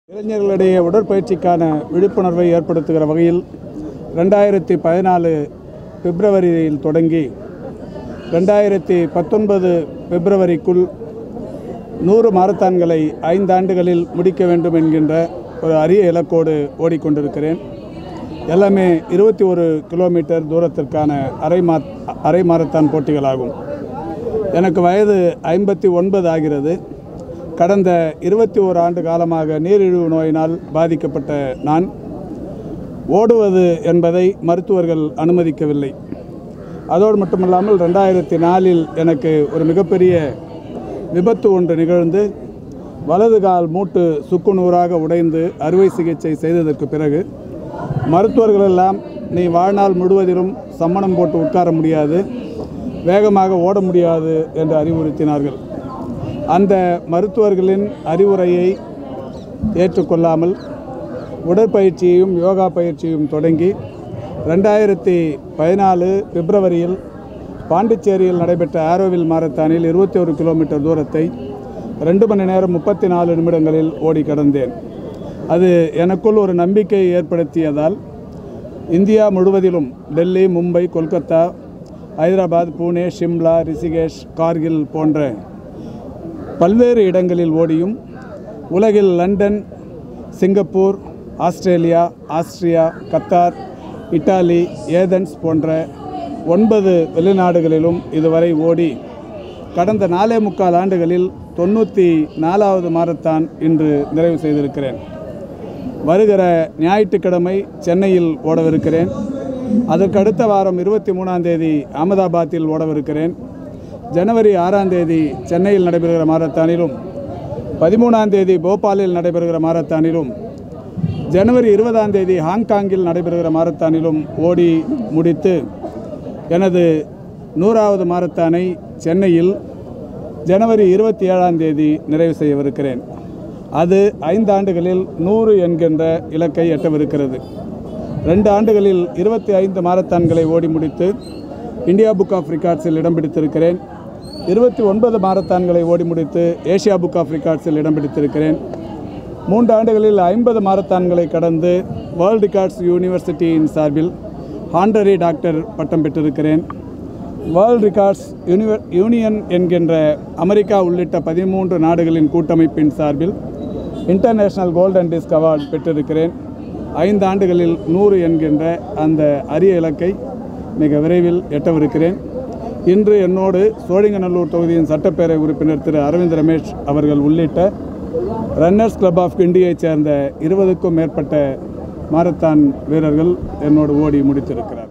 இளைஞர்களிடையே உடற்பயிற்சிக்கான விழிப்புணர்வை ஏற்படுத்துகிற வகையில் 2014 பிப்ரவரியில் தொடங்கி 2019 பிப்ரவரிக்குள் 100 மாரத்தான்களை 5 ஆண்டுகளில் முடிக்க வேண்டும் என்கின்ற ஒரு அரிய இலக்கோடு ஓடிக்கொண்டிருக்கிறேன். எல்லாமே 21 கிலோமீட்டர் தூரத்திற்கான அரை மாரத்தான் போட்டிகளாகும். எனக்கு வயது 59 ஆகிறது. கடந்த 21 ஆண்டு காலமாக நீரிழிவு நோயினால் பாதிக்கப்பட்ட நான் ஓடுவது என்பதை மருத்துவர்கள் அனுமதிக்கவில்லை. அதோடு மட்டுமல்லாமல் 2004 எனக்கு ஒரு மிகப்பெரிய விபத்து ஒன்று நிகழ்ந்து வலது கால் மூட்டு சுக்குநூறாக உடைந்து அறுவை சிகிச்சை செய்ததற்கு பிறகு மருத்துவர்களெல்லாம் நீ வாழ்நாள் முழுவதிலும் சம்மணம் போட்டு உட்கார முடியாது, வேகமாக ஓட முடியாது என்று அறிவுறுத்தினார்கள். அந்த மருத்துவர்களின் அறிவுரையை ஏற்றுக்கொள்ளாமல் உடற்பயிற்சியையும் யோகா பயிற்சியையும் தொடங்கி 2014 பிப்ரவரியில் பாண்டிச்சேரியில் நடைபெற்ற ஆரோவில் மாரத்தானில் 21 கிலோமீட்டர் தூரத்தை 2 மணி நேரம் 34 நிமிடங்களில் ஓடி கடந்தேன். அது எனக்குள் ஒரு நம்பிக்கை ஏற்படுத்தியதால் இந்தியா முழுவதிலும் டெல்லி, மும்பை, கொல்கத்தா, ஹைதராபாத், பூனே, ஷிம்லா, ரிஷிகேஷ், கார்கில் போன்ற பல்வேறு இடங்களில் ஓடியும் உலகில் London, Singapore, Australia, Austria, Qatar, Italy, Athens போன்ற 9 வெளிநாடுகளிலும் இதுவரை ஓடி கடந்த 4.25 ஆண்டுகளில் 94வது மாரத்தான் இன்று நிறைவு செய்திருக்கிறேன். வருகிற ஞாயிற்றுக்கிழமை சென்னையில் ஓடவிருக்கிறேன். அதற்கு அடுத்த வாரம் 23ஆம் தேதி அகமதாபாத்தில் ஓடவிருக்கிறேன். ஜனவரி 6ஆம் தேதி சென்னையில் நடைபெறுகிற மாரத்தானிலும் 13ஆம் தேதி போபாலில் நடைபெறுகிற மாரத்தானிலும் ஜனவரி 20ஆம் தேதி ஹாங்காங்கில் நடைபெறுகிற மாரத்தானிலும் ஓடி முடித்து எனது 100வது மாரத்தானை சென்னையில் ஜனவரி 27ஆம் தேதி நிறைவு செய்யவிருக்கிறேன். அது 5 ஆண்டுகளில் 100 என்கின்ற இலக்கை எட்டவிருக்கிறது. 2 ஆண்டுகளில் 25 மாரத்தான்களை ஓடி முடித்து இந்தியா புக் ஆஃப் ரெக்கார்ட்ஸில் இடம் பிடித்திருக்கிறேன். 29 மாரத்தான்களை ஓடி முடித்து ஏசியா புக் ஆஃப் ரெக்கார்ட்ஸில் இடம் பிடித்திருக்கிறேன். 3 ஆண்டுகளில் 50 மாரத்தான்களை கடந்து வேர்ல்ட் ரெக்கார்ட்ஸ் யூனிவர்சிட்டியின் சார்பில் ஹானரரி டாக்டர் பட்டம் பெற்றிருக்கிறேன். வேர்ல்ட் ரெக்கார்ட்ஸ் யூனியன் என்கின்ற அமெரிக்கா உள்ளிட்ட 13 நாடுகளின் கூட்டமைப்பின் சார்பில் இன்டர்நேஷ்னல் கோல்டன் டிஸ்க் அவார்டு பெற்றிருக்கிறேன். 5 ஆண்டுகளில் 100 என்கின்ற அந்த அரிய இலக்கை மிக விரைவில் எட்டவிருக்கிறேன். இன்று என்னோடு சோழிங்கநல்லூர் தொகுதியின் சட்டப்பேரவை உறுப்பினர் திரு அரவிந்த் ரமேஷ் அவர்கள் உள்ளிட்ட ரன்னர்ஸ் கிளப் ஆஃப் இந்தியாவைச் சேர்ந்த 20க்கும் மேற்பட்ட மாரத்தான் வீரர்கள் என்னோடு ஓடி முடித்திருக்கிறார்.